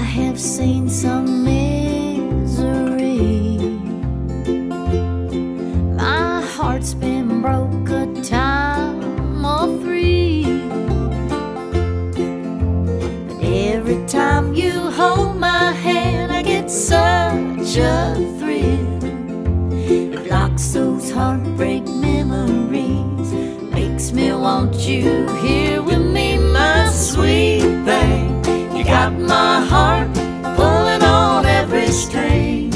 have seen some misery. My heart's been broke a time or three. But every time you hold my hand, I get such a thrill. It blocks those heartbreak memories, makes me want you here with me, my sweet thing. You got my heart pulling on every string.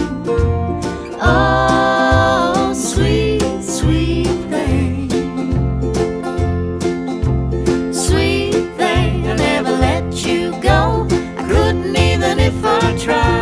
Oh, sweet, sweet thing. Sweet thing, I'll never let you go. I couldn't even if I tried.